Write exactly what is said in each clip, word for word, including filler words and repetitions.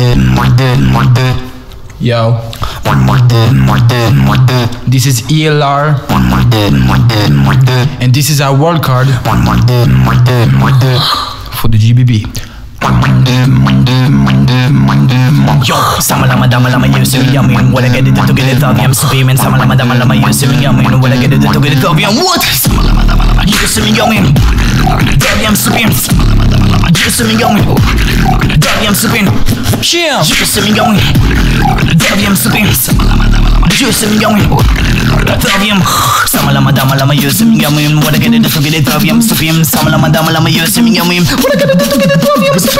Yo. This is E L R. And this is our Wildcard for the G B B. Yo, sama lama dama lama yusu yamin. What I get it to get it of yam supreme. Sama lama dama lama yusu yamin. What I get it to get it of yam. What? Sama lama dama lama yusu yamin. Yam supreme. Yusu yamin. Yam supreme. Chill. Yusu yamin. Yam supreme. Yusu yamin. Yam. Sama lama dama lama yusu yamin. What I get it to get it of yam supreme. Sama lama dama lama yusu yamin. What I get it to get it of yam supreme.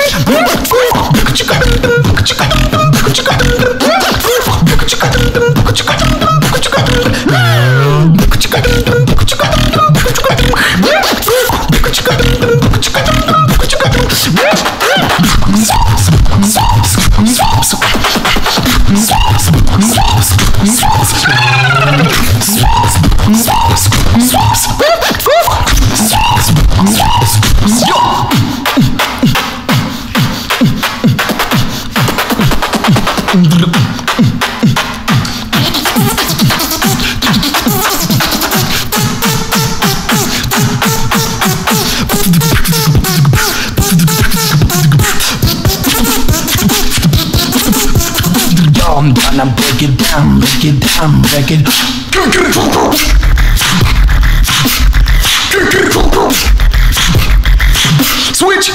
I'm gonna break it down, break it down, break it. Switch.